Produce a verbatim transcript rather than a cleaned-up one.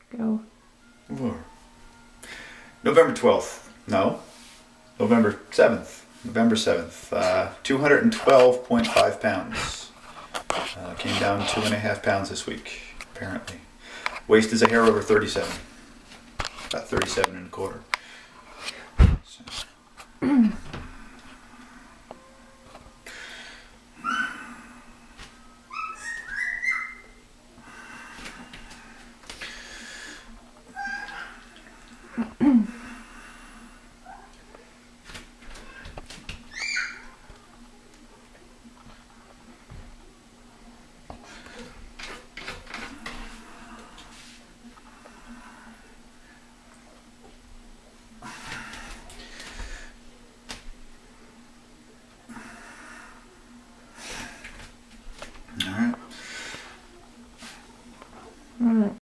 Go. November twelfth. No. November seventh. November seventh. Uh, two hundred twelve point five pounds. Uh, came down two and a half pounds this week, apparently. Waist is a hair over thirty-seven. About thirty-seven and a quarter. So.